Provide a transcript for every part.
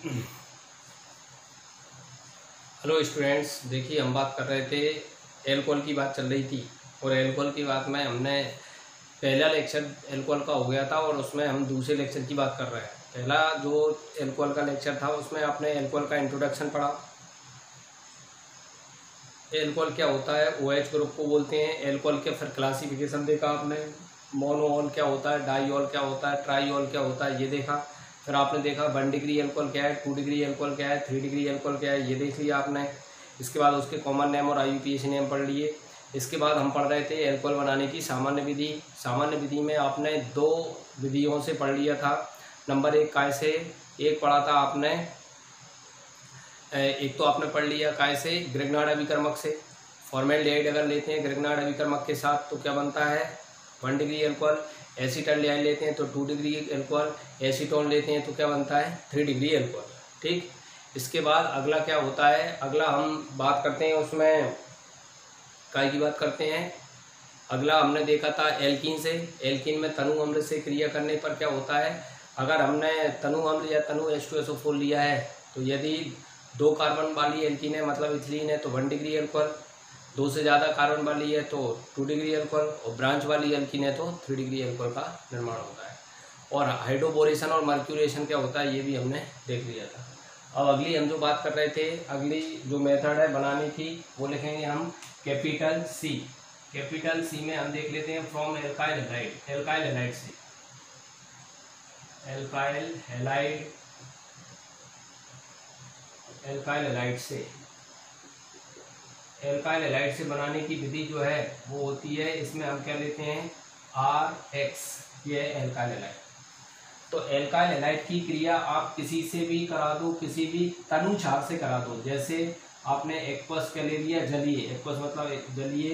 Hello students, देखिए हम बात कर रहे थे एल्कोहल की बात चल रही थी। और एल्कोहल की बात में हमने पहला लेक्चर एल्कोहल का हो गया था और उसमें हम दूसरे लेक्चर की बात कर रहे हैं। पहला जो एल्कोहल का लेक्चर था उसमें आपने एल्कोहल का इंट्रोडक्शन पढ़ा। एल्कोहल क्या होता है, OH ग्रुप को बोलते हैं। एल्कोहल के फिर क्लासिफिकेशन देखा आपने, मोनोऑल क्या होता है, डाईऑल क्या होता है, ट्राईऑल क्या होता है, ये देखा। फिर आपने देखा 1 डिग्री एल्कोहल क्या है, 2 डिग्री एल्कोहल क्या है, 3 डिग्री एल्कोहल क्या है, ये देख लिया आपने। इसके बाद उसके कॉमन नेम और IUPAC नेम पढ़ लिए। इसके बाद हम पढ़ रहे थे एल्कोहल बनाने की सामान्य विधि। सामान्य विधि में आपने 2 विधियों से पढ़ लिया था। नंबर 1 काय से, एक पढ़ा था आपने, एक तो आपने पढ़ लिया काय से, ग्रिग्नार्ड अभिकर्मक से। फॉर्मेल्डिहाइड अगर लेते हैं ग्रिग्नार्ड अभिकर्मक के साथ तो क्या बनता है, 1 डिग्री एल्कोहल। एसीटल्डिहाइड लेते हैं तो 2 डिग्री एल्कोहल। एसीटोन लेते हैं तो क्या बनता है, 3 डिग्री एल्कोहल। ठीक। इसके बाद अगला क्या होता है, अगला हम बात करते हैं उसमें काय की बात करते हैं। अगला हमने देखा था एल्कीन से। एल्कीन में तनु अम्ल से क्रिया करने पर क्या होता है, अगर हमने तनु अम्ल या तनु H2SO4 लिया है तो यदि 2 कार्बन वाली एल्कीन है मतलब इथिलीन है तो 1 डिग्री एल्कोहल। 2 से ज़्यादा कार्बन वाली है तो 2 डिग्री एल्कोहल। और ब्रांच वाली एल्कीन है तो 3 डिग्री एल्कोहल का निर्माण होता है। और हाइड्रोबोरेशन और मर्क्यूरेशन क्या होता है ये भी हमने देख लिया था। अब अगली हम जो बात कर रहे थे, अगली जो मेथड है बनाने की वो लिखेंगे हम कैपिटल C। कैपिटल C में हम देख लेते हैं from alkyl halide. Alkyl halide से, एल्काइल हैलाइड, एल्काइल हैलाइड से, एल्काइल हैलाइड से बनाने की विधि जो है वो होती है, इसमें हम क्या लेते हैं RX, ये है एल्काइल हैलाइड। तो एल्काइल हैलाइड की क्रिया आप किसी से भी करा दो, किसी भी तनु क्षार से करा दो। जैसे आपने एक्वस क्या ले लिया, जलीय। एक्वस मतलब जलीय,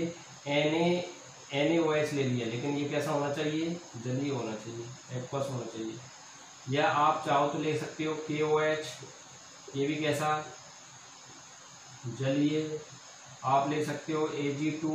NaOH ले लिया, लेकिन ये कैसा होना चाहिए, जलीय होना चाहिए, एक्वस होना चाहिए। या आप चाहो तो ले सकते हो KOH, ये भी कैसा, जलीय। आप ले सकते हो Ag2,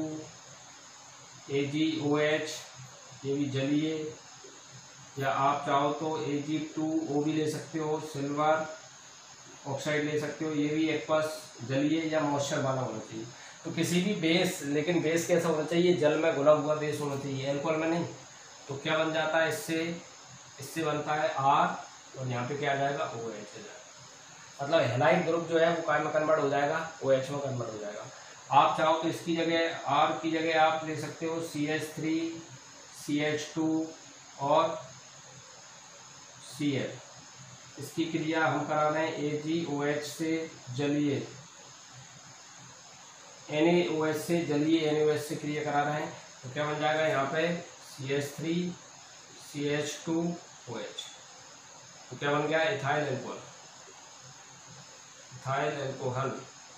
AgOH, ये भी जलीय। या आप चाहो तो Ag2O भी ले सकते हो, सिल्वर ऑक्साइड ले सकते हो, ये भी एक्वस, जलीय या मॉइस्चर वाला होना चाहिए। तो किसी भी बेस, लेकिन बेस कैसा होना चाहिए, जल में घुला हुआ बेस होना चाहिए, अल्कोहल में नहीं। तो क्या बन जाता है इससे बनता है R, और यहाँ पे क्या आ जाएगा, OH आ जाएगा। मतलब हैलाइड ग्रुप जो है वो काय में कन्वर्ट हो जाएगा, OH में कन्वर्ट हो जाएगा। आप चाहो तो इसकी जगह, R की जगह आप ले सकते हो CH3, CH2 और Cl। इसकी क्रिया हम करा रहे हैं AgOH से जलीय, NaOH से जलीय, NaOH से क्रिया करा रहे हैं। तो क्या बन जाएगा यहाँ पे CH3, CH2OH। तो क्या बन गया, इथाइल एल्कोहल, इथाइल एल्कोहल।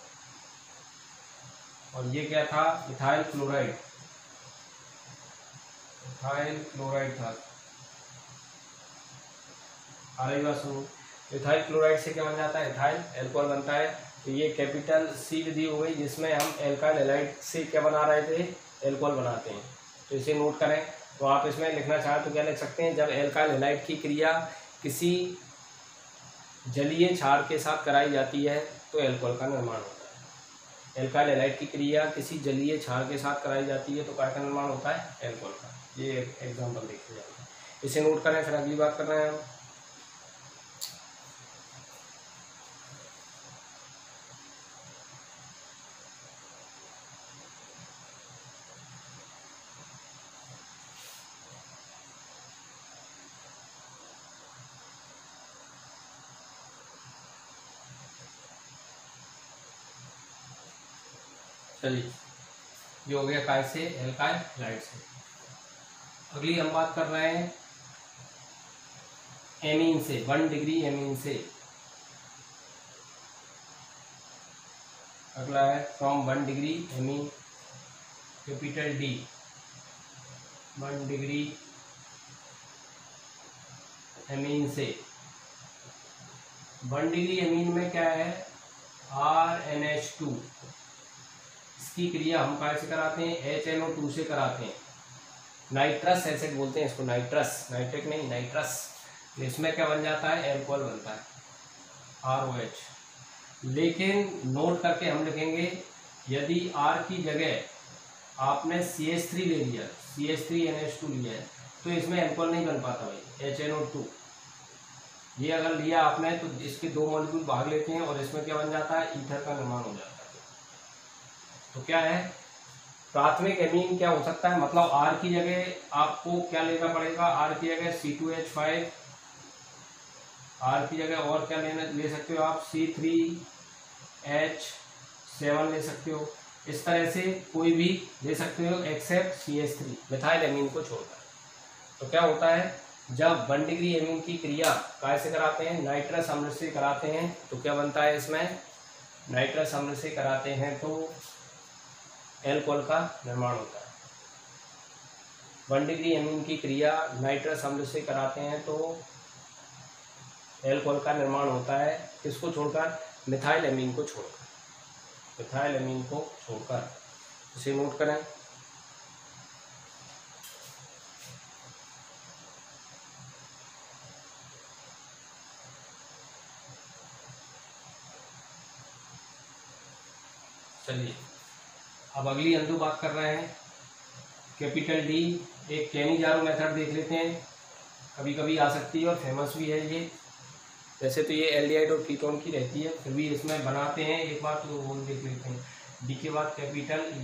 और ये क्या था, इथाइल क्लोराइड, इथाइल क्लोराइड था। आ रही बात सुनो, इथाइल क्लोराइड से क्या बन जाता है, इथाइल एल्कोहल बनता है। तो ये कैपिटल C विधि हो गई जिसमें हम एल्काइल हैलाइड से क्या बना रहे थे, एल्कोहल बनाते हैं। तो इसे नोट करें। तो आप इसमें लिखना चाहें तो क्या लिख सकते हैं, जब एल्काइल हैलाइड की क्रिया किसी जलीय क्षार के साथ कराई जाती है तो एल्कोहल का निर्माण होता है। एल्काइल हैलाइड की क्रिया किसी जलीय क्षार के साथ कराई जाती है तो क्या का निर्माण होता है, एल्कोहल का। ये एग्जाम्पल देखिए जाता है, इसे नोट करें। फिर अगली बात कर रहे हैं हम। चलिए, ये हो गया काय से, एल्काइल हैलाइड से। अगली हम बात कर रहे हैं एमीन से, 1 डिग्री एमीन से। अगला है from 1 degree amine, capital D, 1 degree amine से। 1 डिग्री एमीन में क्या है, RNH2। इसकी क्रिया हम काय से कराते हैं, HNO2 से कराते हैं। नाइट्रस एसिड बोलते हैं इसको, नाइट्रस, नाइट्रिक नहीं, नाइट्रस। इसमें क्या बन जाता है, एल्कोहल बनता है। ROH। लेकिन नोट करके हम लिखेंगे, यदि R की जगह आपने CH3 ले लिया, CH3NH2 लिया है, तो इसमें अल्कोहल नहीं बन पाता भाई, HNO2। ये अगर लिया आपने तो इसके 2 मॉलिक्यूल भाग लेते हैं और इसमें क्या बन जाता है, ईथर का निर्माण हो जाता है। तो क्या है, प्राथमिक एमीन क्या हो सकता है, मतलब R की जगह आपको क्या लेना पड़ेगा, R की जगह C2H5, R की जगह और क्या ले सकते हो आप, C3H7 ले सकते हो। इस तरह से कोई भी ले सकते हो एक्सेप्ट CH3, मिथाइल एमीन को छोड़कर। तो क्या होता है, जब 1 डिग्री एमीन की क्रिया कैसे कराते हैं, नाइट्रस अम्ल से कराते हैं, तो क्या बनता है इसमें, नाइट्रस अम्ल से कराते हैं तो एल्कोहल का निर्माण होता है। 1 डिग्री एमीन की क्रिया नाइट्रस अम्ल से कराते हैं तो एल्कोहल का निर्माण होता है। किसको छोड़कर, मिथाइल एमीन को छोड़कर, मिथाइल एमीन को छोड़कर। इसे नोट करें। चलिए अब अगली अंदू बात कर रहे हैं, कैपिटल D। एक कैनिजारो मेथड देख लेते हैं, कभी कभी आ सकती है और फेमस भी है ये। वैसे तो ये एल्डिहाइड और कीटोन की रहती है, फिर भी इसमें बनाते हैं एक बार, तो वो देख लेते हैं। डी के बाद कैपिटल E,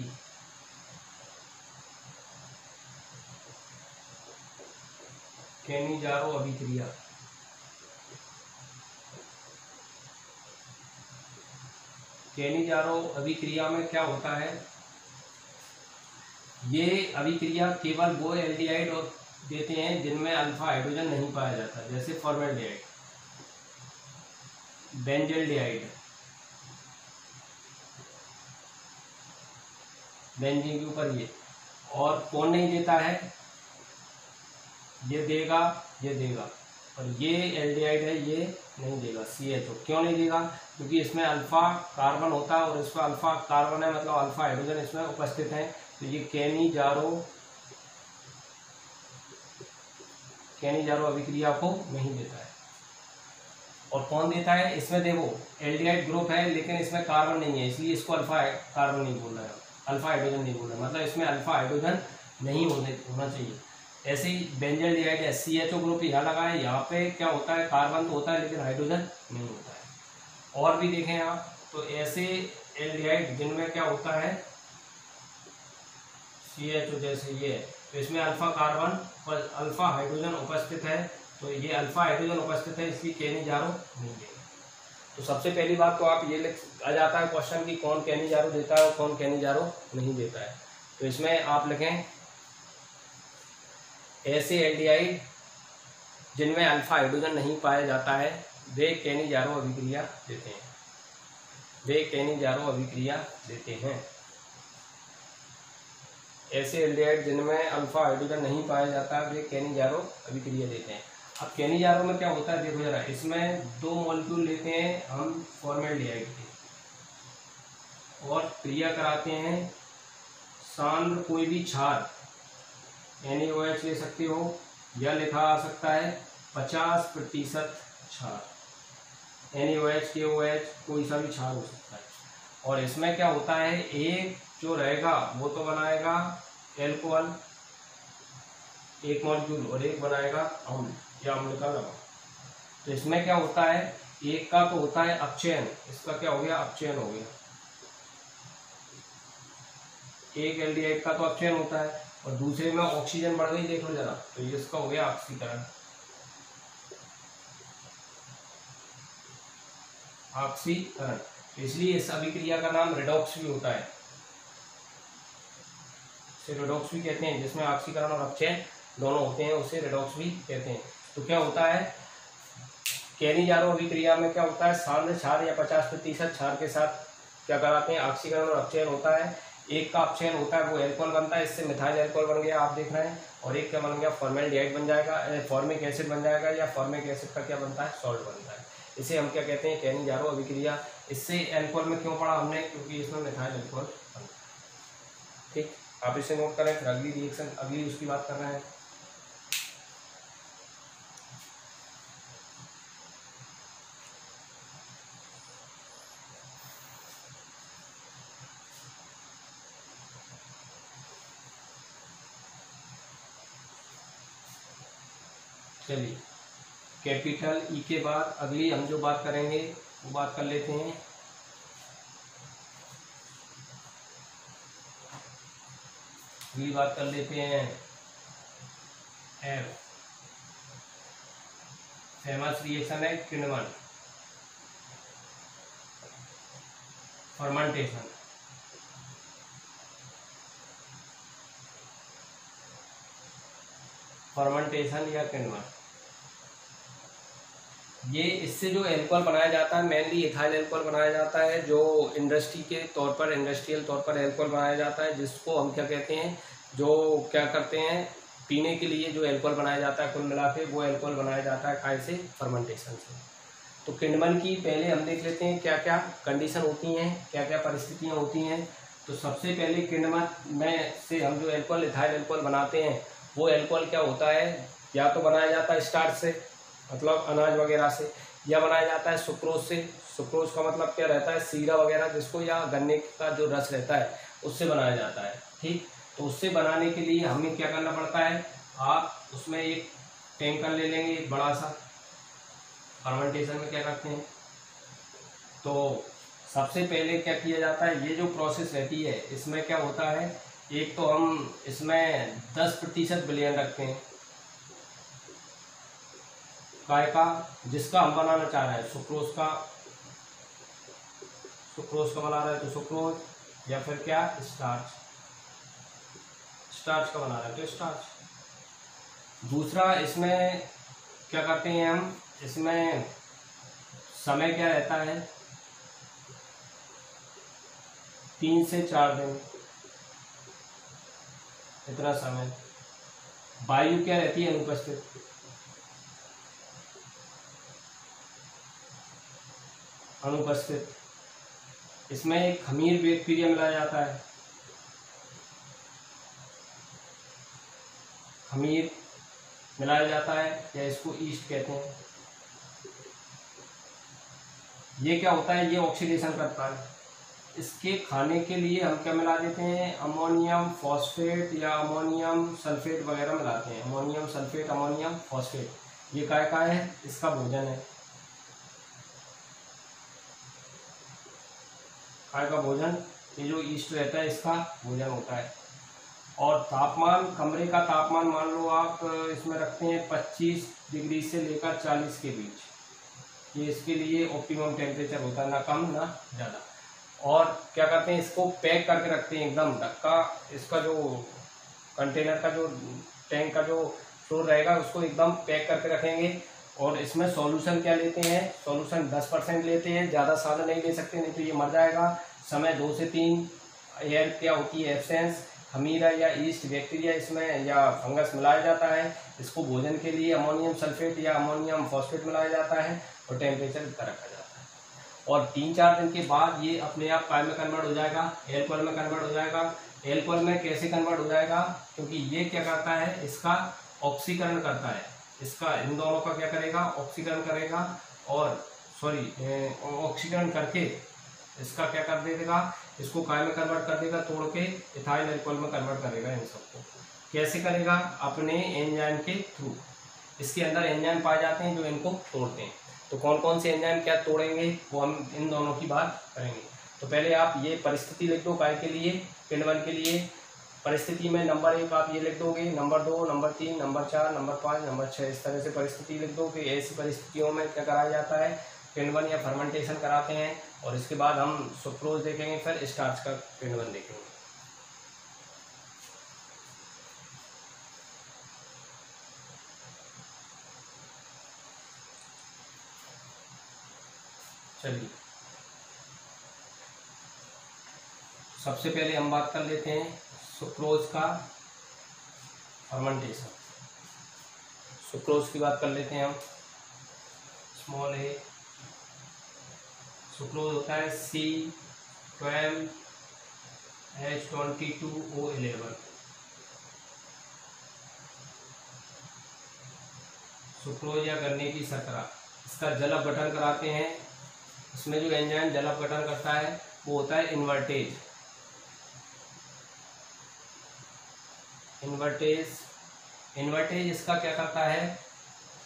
कैनिजारो अभिक्रिया। कैनिजारो अभिक्रिया में क्या होता है, ये अभिक्रिया केवल वो एल्डिहाइड और देते हैं जिनमें अल्फा हाइड्रोजन नहीं पाया जाता, जैसे फॉर्मेल्डिहाइड, बेंजल्डिहाइड, बेंजीन के ऊपर ये। और कौन नहीं देता है, ये देगा, ये देगा, और ये एल्डिहाइड है, ये नहीं देगा, CHO। क्यों नहीं देगा, क्योंकि इसमें अल्फा कार्बन होता है और इसमें अल्फा कार्बन है, मतलब अल्फा हाइड्रोजन इसमें उपस्थित है। तो ये कैनिजारो अभिक्रिया को नहीं देता है। और कौन देता है, इसमें देखो एल्डिहाइड ग्रुप है लेकिन इसमें कार्बन नहीं है, इसलिए इसको अल्फा कार्बन नहीं बोल रहा है, अल्फा हाइड्रोजन नहीं बोल रहा है, मतलब इसमें अल्फा हाइड्रोजन नहीं होना चाहिए। ऐसे ही बेंजल्डिहाइड है, CHO ग्रुप यहाँ लगा है, यहाँ पे क्या होता है, कार्बन तो होता है लेकिन हाइड्रोजन नहीं होता है। और भी देखें आप, तो ऐसे एल्डिहाइड जिनमें क्या होता है, CHO जैसे ये, तो इसमें अल्फा कार्बन और अल्फा हाइड्रोजन उपस्थित है, तो ये अल्फा हाइड्रोजन उपस्थित है, इसलिए कैनिजारो नहीं देगा। तो सबसे पहली बात तो आप ये आ जाता है क्वेश्चन कि कौन कैनिजारो देता है और कौन कैनिजारो नहीं देता है। तो इसमें आप लिखें, ऐसे एल्डिहाइड जिनमें अल्फा हाइड्रोजन नहीं पाया जाता है वे कैनिजारो अभिक्रिया देते हैं, वे कैनिजारो अभिक्रिया देते हैं। ऐसे एल्डिहाइड जिनमें अल्फा हाइड्रोजन नहीं पाया जाता वे कैनिजारो अभिक्रिया देते हैं। अब कैनिजारो में क्या होता है, देखो जरा, इसमें 2 मॉलिक्यूल लेते हैं हम फॉर्मेल्डिहाइड के और क्रिया कराते हैं सांद्र कोई भी क्षार, NaOH ले सकते हो, या लिखा आ सकता है 50% क्षार, NaOH KOH कोई सा भी क्षार हो सकता है। और इसमें क्या होता है, एक जो रहेगा वो तो बनाएगा एल्कोहल एक मॉलिक्यूल और एक बनाएगा अम्ल या अम्ल का लवण। तो इसमें क्या होता है, एक का तो होता है अपचयन, इसका क्या हो गया, अपचयन हो गया, एक एल्डिहाइड का तो अपचयन होता है और दूसरे में ऑक्सीजन बढ़ गई, देख लो जरा, तो ये इसका हो गया ऑक्सीकरण, ऑक्सीकरण। इसलिए इस अभिक्रिया का नाम रेडॉक्स भी होता है, इसे रेडॉक्स भी कहते हैं, जिसमें ऑक्सीकरण और अपचयन दोनों होते हैं, उसे रेडॉक्स भी कहते हैं। तो क्या होता है, कैनिजारो अभिक्रिया में क्या होता है, सांद्र क्षार या 50% क्षार के साथ क्या कराते हैं, ऑक्सीकरण और अपचयन होता है। एक का अपचयन होता है वो एल्कोहल बनता है, इससे मिथाइल एल्कोहल बन गया, आप देख रहे हैं, और एक क्या बन गया, फॉर्मेल्डिहाइड बन जाएगा, फॉर्मिक एसिड बन जाएगा, या फॉर्मिक एसिड का क्या बनता है, सॉल्ट बनता है। इसे हम क्या कहते हैं, कैनिजारो अभिक्रिया। इससे एल्कोहल में क्यों पढ़ा हमने, क्योंकि इसमें मिथाइल एल्कोहल बनता है। ठीक, आप इसे नोट करें, फिर अगली रिएक्शन अगली उसकी बात कर रहे हैं। चलिए, कैपिटल ई के बाद अगली हम जो बात करेंगे वो बात कर लेते हैं। अगली बात कर लेते हैं एफ। फेमस रिएक्शन है किण्वन, फर्मेंटेशन। फर्मेंटेशन या किण्वन, ये इससे जो एल्कोहल बनाया जाता है मेनली इथाइल एल्कोहल बनाया जाता है, जो इंडस्ट्री के तौर पर इंडस्ट्रियल तौर पर एल्कोहल बनाया जाता है, जिसको हम क्या कहते हैं, जो क्या करते हैं पीने के लिए जो एल्कोहल बनाया जाता है कुल मिला के वो एल्कोहल बनाया जाता है काय से, फर्मेंटेशन से। तो किण्वन की पहले हम देख लेते हैं क्या क्या कंडीशन होती हैं, क्या क्या परिस्थितियाँ होती हैं। तो सबसे पहले किण्वन में से हम जो एल्कोहल इथाइल एल्कोहल बनाते हैं वो एल्कोहल क्या होता है, या तो बनाया जाता है स्टार्च से मतलब अनाज वगैरह से, या बनाया जाता है सुक्रोज से। सुक्रोज का मतलब क्या रहता है, सीरा वगैरह जिसको, या गन्ने का जो रस रहता है उससे बनाया जाता है। ठीक, तो उससे बनाने के लिए हमें क्या करना पड़ता है, आप उसमें एक टैंकर ले लेंगे एक बड़ा सा। फर्मेंटेशन में क्या करते हैं, तो सबसे पहले क्या किया जाता है, ये जो प्रोसेस रहती है इसमें क्या होता है, एक तो हम इसमें 10% विलयन रखते हैं काय का, जिसका हम बनाना चाह रहे हैं सुक्रोज का। सुक्रोज का बना रहे हैं तो सुक्रोज, या फिर क्या स्टार्च, स्टार्च का बना रहे हैं तो स्टार्च। दूसरा इसमें क्या करते हैं हम, इसमें समय क्या रहता है 3 से 4 दिन, इतना समय। वायु क्या रहती है अनुपस्थित, अनुपस्थित। इसमें एक खमीर बैक्टीरिया मिलाया जाता है, खमीर मिलाया जाता है या इसको ईस्ट कहते हैं। ये क्या होता है, ये ऑक्सीडेशन करता है। इसके खाने के लिए हम क्या मिला देते हैं, अमोनियम फॉस्फेट या अमोनियम सल्फेट वगैरह मिलाते हैं। अमोनियम सल्फेट, अमोनियम फॉस्फेट, ये काय का है, इसका भोजन है, काय का भोजन। ये जो ईस्ट रहता है इसका भोजन होता है। और तापमान, कमरे का तापमान मान लो आप इसमें रखते हैं 25 डिग्री से लेकर 40 के बीच, ये इसके लिए ऑप्टिमम टेम्परेचर होता है, ना कम ना ज़्यादा। और क्या करते हैं, इसको पैक करके रखते हैं एकदम ढक्का, इसका जो कंटेनर का जो टैंक का जो फ्लोर रहेगा उसको एकदम पैक करके रखेंगे। और इसमें सॉल्यूशन क्या लेते हैं, सॉल्यूशन 10% लेते हैं, ज़्यादा सादा नहीं ले सकते नहीं तो ये मर जाएगा। समय 2 से 3। एयर क्या होती है एब्सेंस, खमीरा या ईस्ट बैक्टीरिया इसमें या फंगस मिलाया जाता है। इसको भोजन के लिए अमोनियम सल्फेट या अमोनियम फॉस्फेट मिलाया जाता है और टेम्परेचर इतना रखा जाता है। और 3-4 दिन के बाद ये अपने आप काय में कन्वर्ट हो जाएगा, एल्कोहल में कन्वर्ट हो जाएगा। एल्कोहल में कैसे कन्वर्ट हो जाएगा, क्योंकि ये क्या करता है, इसका ऑक्सीकरण करता है, इसका इन दोनों का क्या करेगा, ऑक्सीकरण करेगा। और ऑक्सीकरण करके इसका क्या कर देगा, इसको काय में कन्वर्ट कर देगा, तोड़ के इथाइल एल्कोहल में कन्वर्ट करेगा। इन सबको कैसे करेगा, अपने एंजाइम के थ्रू। इसके अंदर एंजाइम पाए जाते हैं जो इनको तोड़ते हैं। तो कौन कौन से एंजाइम क्या तोड़ेंगे वो हम इन दोनों की बात करेंगे। तो पहले आप ये परिस्थिति लिख दो काय के लिए, किण्वन के लिए। परिस्थिति में नंबर 1 आप ये लिख दोगे, number 2, number 3, number 4, number 5, number 6, इस तरह से परिस्थिति लिख दो कि ऐसी परिस्थितियों में क्या कराया जाता है, किण्वन या फर्मेंटेशन कराते हैं। और इसके बाद हम सुक्रोज देखेंगे, फिर स्टार्च का किण्वन देखेंगे। चलिए, सबसे पहले हम बात कर लेते हैं सुक्रोज का फर्मेंटेशन। सुक्रोज की बात कर लेते हैं हम, स्मॉल a। सुक्रोज होता है C12H22O11। सुक्रोज या गन्ने की शर्करा, इसका जल अपघटन कराते हैं। इसमें जो एंजाइम जल अपघटन करता है वो होता है इन्वर्टेज। इन्वर्टेज इसका क्या करता है,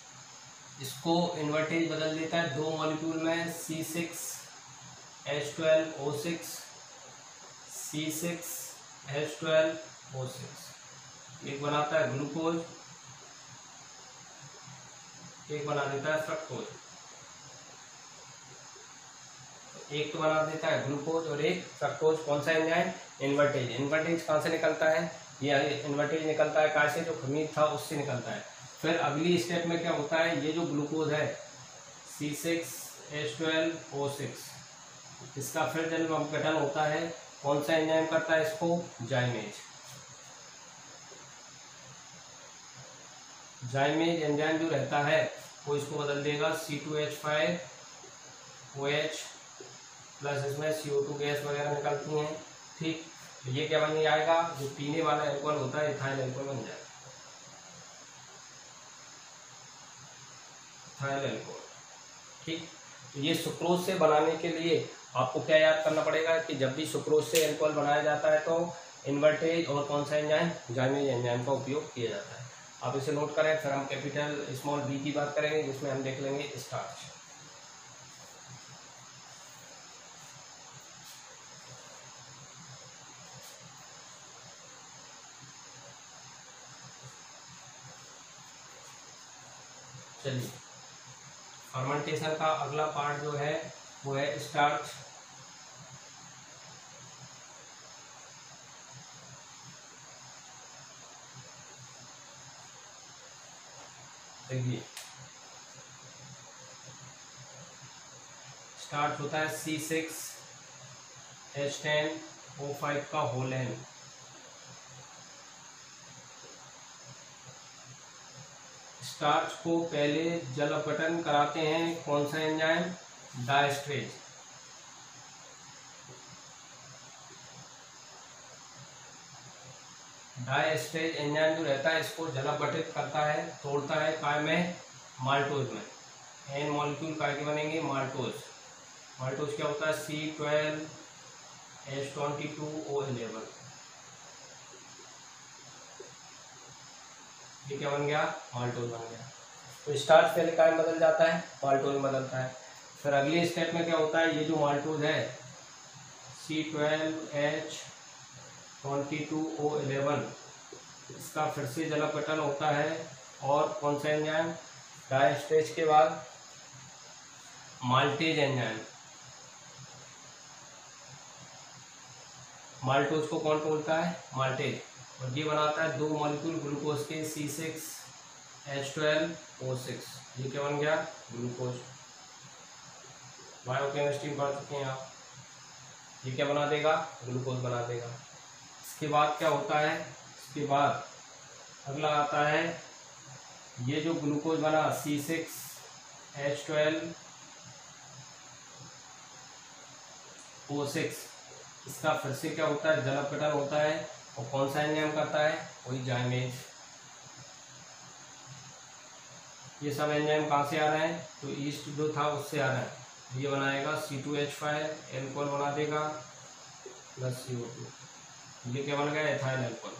इसको इन्वर्टेज बदल देता है दो मॉलिक्यूल में C6H12O6 C6H12O6 एक बनाता है ग्लूकोज, एक बना देता है फ्रक्टोज। एक तो बना देता है ग्लूकोज और एक फ्रक्टोज। कौन सा एंजाइम? इन्वर्टेज। इन्वर्टेज कहाँ से निकलता है? ये इन्वर्टेज निकलता है कहाँ से? जो खमीर था उससे निकलता है। फिर अगली स्टेप में क्या होता है, ये जो ग्लूकोज है C6H12O6 इसका फिर जब अपघटन होता है कौन सा एंजाइम करता है इसको? जाइमेज। जाइमेज एंजाइम जो रहता है वो इसको बदल देगा C2H5OH प्लस इसमें CO2 गैस वगैरह निकलती हैं। ठीक, तो ये क्या बन जाएगा? जो पीने वाला एल्कोहल होता है इथाइल एल्कोहल बन जाएगा, इथाइल एल्कोहल। ठीक, तो ये सुक्रोज से बनाने के लिए आपको क्या याद करना पड़ेगा कि जब भी सुक्रोज से एल्कोहल बनाया जाता है तो इन्वर्टेज और कौन सा एंजाइम? जाइमेज एंजाइम का उपयोग किया जाता है। आप इसे नोट करें। फिर हम कैपिटल स्मॉल बी की बात करेंगे जिसमें हम देख लेंगे स्टार्च। चलिए, फर्मेंटेशन का अगला पार्ट जो है वो है स्टार्च। देखिए, स्टार्च होता है C6H10O5 का होल एन। स्टार्च को पहले जल अपघटन कराते हैं कौन सा एंजाइम? डायस्ट्रेज। डायस्ट्रेज एंजाइम जो रहता है इसको जल अपघटित करता है, तोड़ता है काय में? माल्टोज में। एन मॉलिक्यूल काय के बनेंगे? माल्टोज। माल्टोज क्या होता है? C12H22O11। ये क्या बन गया? माल्टोज बन गया। तो स्टार्च पहले काय में बदल जाता है? माल्टोज में बदलता है। फिर अगली स्टेप में क्या होता है, ये जो माल्टोज है C12H22O11 इसका फिर से जल अपघटन होता है और कौन सा एंजाइम? डायस्ट्रेज के बाद माल्टेज एंजाइम। माल्टोज को कौन तोड़ता है? माल्टेज। और ये बनाता है दो मॉलिक्यूल ग्लूकोज के C6H12O6। ये क्या बन गया? ग्लूकोज। बायोकेमिस्ट्री पढ़ चुके हैं आप। ये क्या बना देगा? ग्लूकोज बना देगा। इसके बाद क्या होता है? इसके बाद अगला आता है ये जो ग्लूकोज बना C6H12O6 इसका फिर से क्या होता है? जल अपघटन होता है और कौन सा एंजाइम करता है? वही जाइमेज। ये सब एंजाइम कहाँ से आ रहे हैं? तो ईस्ट जो था उससे आ रहा है। ये बनाएगा C2H5 एल्कोहल बना देगा प्लस CO2। ये क्या बन गया? Ethyl alcohol.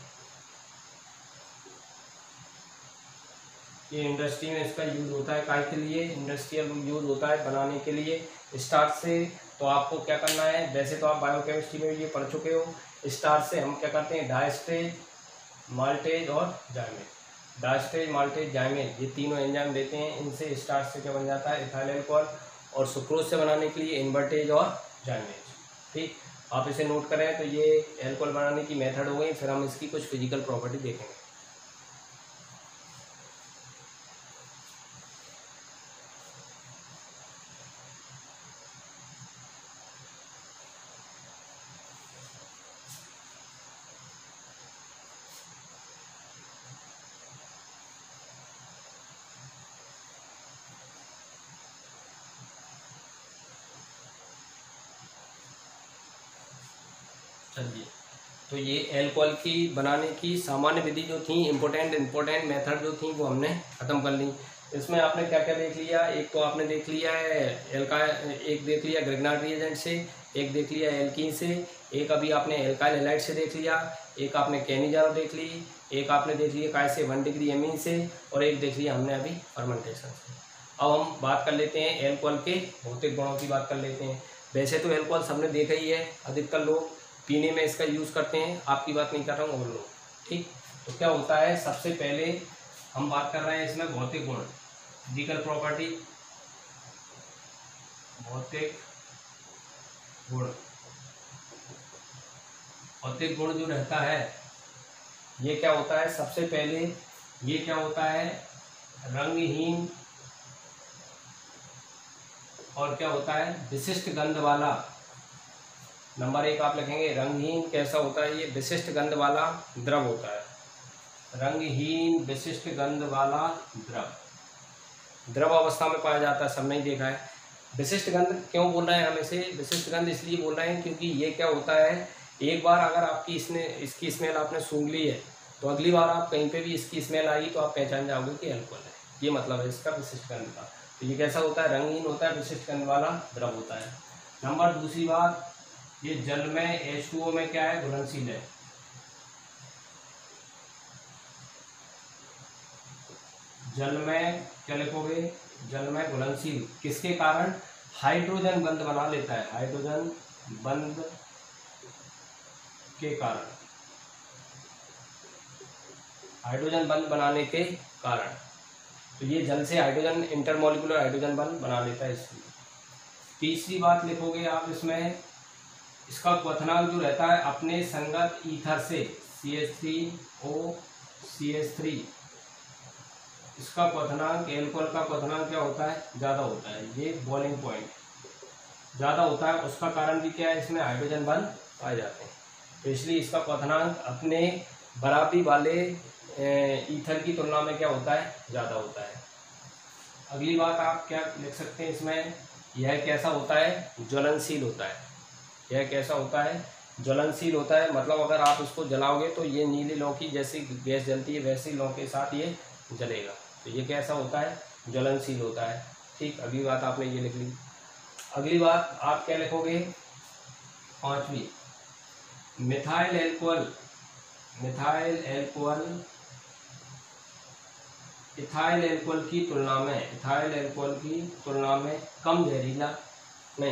ये इंडस्ट्री में इसका यूज होता है काय के लिए? इंडस्ट्रियल यूज होता है बनाने के लिए स्टार्च से। तो आपको क्या करना है, वैसे तो आप बायोकेमिस्ट्री में ये पढ़ चुके हो। स्टार्च से हम क्या करते हैं? डायस्ट्रेज, माल्टेज और जाइमेज। डायस्ट्रेज, माल्टेज, जाइमेज ये तीनों एंजाइम देते हैं। इनसे स्टार्च से क्या बन जाता है? Ethyl alcohol. और सुक्रोज से बनाने के लिए इन्वर्टेज और जाइमेज। ठीक, आप इसे नोट करें। तो ये एल्कोहल बनाने की मेथड हो गई। फिर हम इसकी कुछ फिजिकल प्रॉपर्टी देखेंगे। चलिए, तो ये एल्कोहल की बनाने की सामान्य विधि जो थी, इम्पोर्टेंट मेथड जो थी वो हमने ख़त्म कर ली। इसमें आपने क्या क्या देख लिया? एक तो आपने देख लिया है एक देख लिया ग्रिग्नार्ड रिएजेंट से, एक देख लिया एल्कीन से, एक अभी आपने एल्काइल हैलाइड से देख लिया, एक आपने कैनिजारो देख ली, एक आपने देख लिया काय से 1 डिग्री एमीन से, और एक देख लिया हमने अभी फर्मेंटेशन से। अब हम बात कर लेते हैं एल्कोहल के भौतिक गुणों की बात कर लेते हैं। वैसे तो एल्कोहल सबने देखा ही है, अधिकतर लोग पीने में इसका यूज़ करते हैं, आपकी बात नहीं कर रहा हूँ और लोग, ठीक। तो क्या होता है, सबसे पहले हम बात कर रहे हैं इसमें भौतिक गुण, फिजिकल प्रॉपर्टी, भौतिक गुण। भौतिक गुण जो रहता है ये क्या होता है, सबसे पहले ये क्या होता है, रंगहीन और क्या होता है, विशिष्ट गंध वाला। नंबर 1 आप लिखेंगे, रंगहीन कैसा होता है, ये विशिष्ट गंध वाला द्रव होता है। रंगहीन विशिष्ट गंध वाला द्रव अवस्था में पाया जाता है, सबने ही देखा है। विशिष्ट गंध क्यों बोल रहे हैं हम इसे, विशिष्ट गंध इसलिए बोल रहे हैं क्योंकि ये क्या होता है, एक बार अगर आपकी इसकी स्मेल आपने सूंघ ली है तो अगली बार आप कहीं पे भी इसकी स्मेल आई तो आप पहचान जाओगे कि अल्कोहल है। ये मतलब है इसका विशिष्ट गंध का। तो ये कैसा होता है, रंगहीन होता है, विशिष्ट गंध वाला द्रव होता है। नंबर दूसरी बात, ये जल में H2O में क्या है, घुलनशील है। जल में क्या लिखोगे, जल में घुलनशील, किसके कारण, हाइड्रोजन बंध बना लेता है, हाइड्रोजन बंध के कारण, हाइड्रोजन बंध बनाने के कारण। तो ये जल से हाइड्रोजन, इंटरमोलिकुलर हाइड्रोजन बंध बना लेता है इसलिए। तीसरी बात लिखोगे आप इसमें, इसका क्वथनांक जो रहता है अपने संगत ईथर से, CH3O CH3, इसका क्वथनांक, एल्कोहल का क्वथनांक क्या होता है, ज़्यादा होता है। ये बॉइलिंग पॉइंट ज़्यादा होता है, उसका कारण भी क्या है, इसमें हाइड्रोजन बंध पाए जाते हैं, तो इसलिए इसका क्वथनांक अपने बराबरी वाले ईथर की तुलना में क्या होता है, ज़्यादा होता है। अगली बात आप क्या लिख सकते हैं इसमें, यह कैसा होता है, ज्वलनशील होता है। यह कैसा होता है, ज्वलनशील होता है, मतलब अगर आप इसको जलाओगे तो ये नीले लौ की जैसी गैस जलती है वैसी लौ के साथ ये जलेगा। तो ये कैसा होता है, ज्वलनशील होता है, ठीक। अगली बात आपने ये लिख ली। अगली बात आप क्या लिखोगे, 5वीं, methyl alcohol, methyl alcohol ethyl alcohol की तुलना में, इथाइल एल्कोहल की तुलना में कम जहरीला नहीं,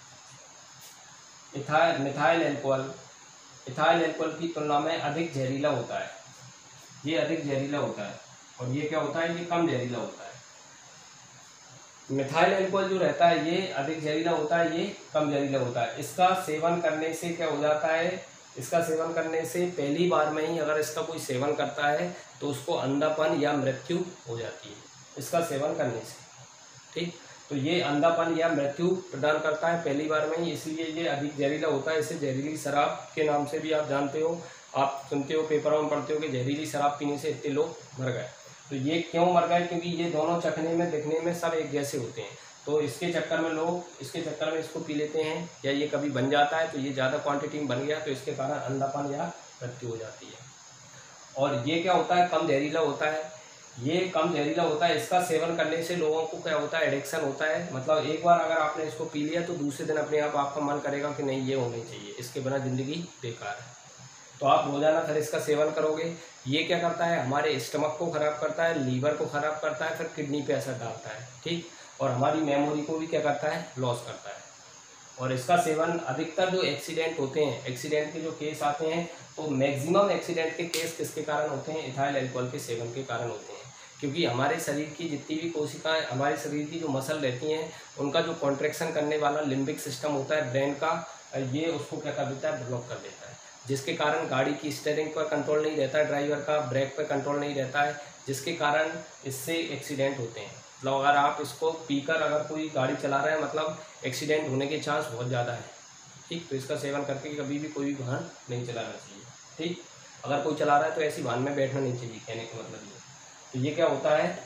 मिथाइल एल्कोहल इथाइल एल्कोहल की तुलना में अधिक जहरीला होता है। ये अधिक जहरीला होता है और ये क्या होता है, ये कम जहरीला होता है। मिथाइल एल्कोहल जो रहता है ये अधिक जहरीला होता है, ये कम जहरीला होता है। इसका सेवन करने से क्या हो जाता है, इसका सेवन करने से पहली बार में ही अगर इसका कोई सेवन करता है तो उसको अंधापन या मृत्यु हो जाती है, इसका सेवन करने से, ठीक। तो ये अंधापन या मृत्यु प्रदान करता है पहली बार में ही, इसलिए ये अधिक जहरीला होता है। इसे जहरीली शराब के नाम से भी आप जानते हो, आप सुनते हो, पेपरों में पढ़ते हो कि जहरीली शराब पीने से इतने लोग मर गए। तो ये क्यों मर गए, क्योंकि ये दोनों चखने में, दिखने में सब एक जैसे होते हैं, तो इसके चक्कर में लोग, इसके चक्कर में इसको पी लेते हैं, या ये कभी बन जाता है तो ये ज़्यादा क्वांटिटी में बन गया तो इसके कारण अंधापन या मृत्यु हो जाती है। और ये क्या होता है, कम जहरीला होता है, ये कम जहरीला होता है। इसका सेवन करने से लोगों को क्या होता है, एडिक्शन होता है, मतलब एक बार अगर आपने इसको पी लिया तो दूसरे दिन अपने आप आपका मन करेगा कि नहीं ये होनी चाहिए, इसके बिना ज़िंदगी बेकार है। तो आप रोज़ाना फिर इसका सेवन करोगे। ये क्या करता है, हमारे स्टमक को ख़राब करता है, लीवर को ख़राब करता है, फिर किडनी पे असर डालता है, ठीक। और हमारी मेमोरी को भी क्या करता है, लॉस करता है। और इसका सेवन, अधिकतर जो एक्सीडेंट होते हैं, एक्सीडेंट के जो केस आते हैं, तो मैक्सिमम एक्सीडेंट के केस किसके कारण होते हैं, इथाइल एल्कोहल के सेवन के कारण होते हैं। क्योंकि हमारे शरीर की जितनी भी कोशिकाएं, हमारे शरीर की जो मसल रहती हैं, उनका जो कॉन्ट्रैक्शन करने वाला लिम्बिक सिस्टम होता है ब्रेन का, ये उसको क्या कर देता है, ब्लॉक कर देता है, जिसके कारण गाड़ी की स्टीयरिंग पर कंट्रोल नहीं रहता है ड्राइवर का, ब्रेक पर कंट्रोल नहीं रहता है, जिसके कारण इससे एक्सीडेंट होते हैं। मतलब अगर आप इसको पीकर अगर कोई गाड़ी चला रहा है, मतलब एक्सीडेंट होने के चांस बहुत ज़्यादा है, ठीक। तो इसका सेवन करके कभी भी कोई भी वाहन नहीं चलाना चाहिए, ठीक। अगर कोई चला रहा है तो ऐसी वाहन में बैठना नहीं चाहिए, कहने का मतलब ये। तो ये क्या होता है,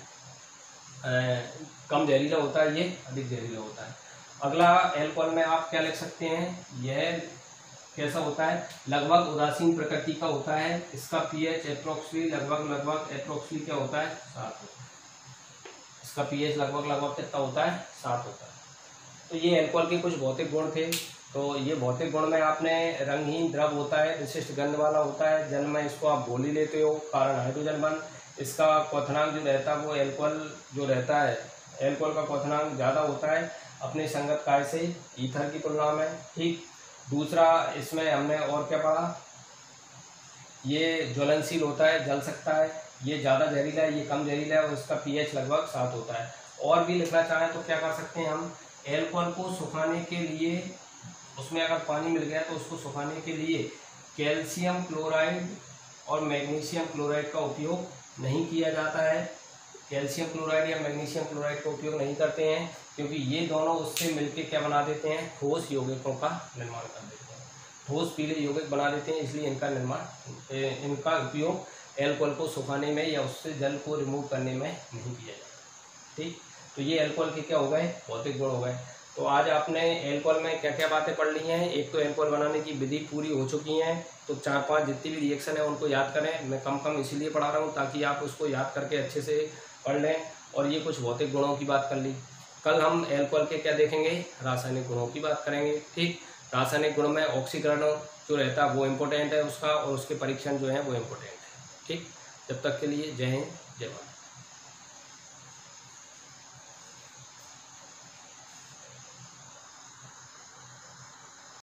कम जहरीला होता है, ये अधिक जहरीला होता है। अगला एल्कोहल में आप क्या लिख सकते हैं, यह कैसा होता है, लगभग उदासीन प्रकृति का होता है। इसका pH एप्रोक्सली लगभग एप्रोक्सली क्या होता है, 7 होता है। इसका pH लगभग कितना होता है, 7 होता है। तो ये एल्कोहल के कुछ भौतिक गुण थे। तो ये भौतिक गुण में आपने रंगहीन द्रव होता है, विशिष्ट गंध वाला होता है, जल में इसको आप घोल ही लेते हो, कारण हाइड्रोजन बंध। इसका क्वथनांक जो रहता है वो एल्कोहल जो रहता है एल्कोहल का क्वथनांक ज़्यादा होता है अपने संगत काय से ईथर की तुलना में। ठीक, दूसरा इसमें हमने और क्या पढ़ा, ये ज्वलनशील होता है, जल सकता है, ये ज़्यादा जहरीला है, ये कम जहरीला है और इसका pH लगभग 7 होता है। और भी लिखना चाहें तो क्या कर सकते हैं हम, एल्कोहल को सुखाने के लिए, उसमें अगर पानी मिल गया तो उसको सुखाने के लिए कैल्शियम क्लोराइड और मैग्नीशियम क्लोराइड का उपयोग नहीं किया जाता है। कैल्शियम क्लोराइड या मैग्नीशियम क्लोराइड का उपयोग नहीं करते हैं क्योंकि ये दोनों उससे मिलके क्या बना देते हैं, ठोस यौगिकों का निर्माण कर देते हैं, ठोस पीले यौगिक बना देते हैं। इसलिए इनका उपयोग एल्कोहल को सुखाने में या उससे जल को रिमूव करने में नहीं किया जाता। ठीक, तो ये एल्कोहल के क्या हो गए, भौतिक गुण हो गए। तो आज आपने एल्कोहल में क्या क्या बातें पढ़ ली हैं। एक तो एल्कोहल बनाने की विधि पूरी हो चुकी हैं, तो 4-5 जितनी भी रिएक्शन है उनको याद करें। मैं कम इसीलिए पढ़ा रहा हूँ ताकि आप उसको याद करके अच्छे से पढ़ लें। और ये कुछ भौतिक गुणों की बात कर ली। कल हम एल्कोहल के क्या देखेंगे, रासायनिक गुणों की बात करेंगे। ठीक, रासायनिक गुण में ऑक्सीकरण जो रहता है वो इम्पोर्टेंट है उसका, और उसके परीक्षण जो है वो इम्पोर्टेंट है। ठीक, जब तक के लिए जय हिंद, जय भारत।